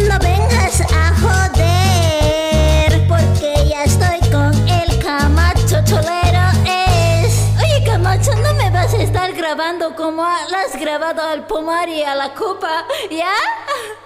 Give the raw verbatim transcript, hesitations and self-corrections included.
No vengas a joder, porque ya estoy con el Camacho Cholero es. Oye, Camacho, no me vas a estar grabando como lo has grabado al Pomar y a la Copa, ¿ya?